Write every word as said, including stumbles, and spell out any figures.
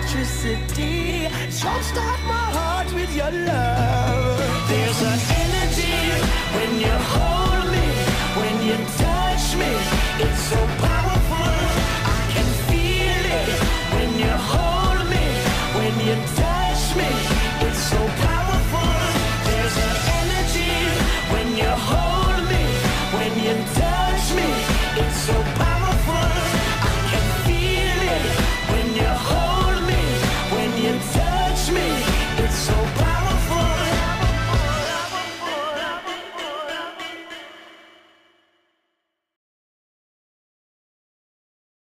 electricity. Jumpstart my heart with your love. There's an energy when you hold me, when you touch me. It's so powerful, I can feel it when you hold me, when you touch me.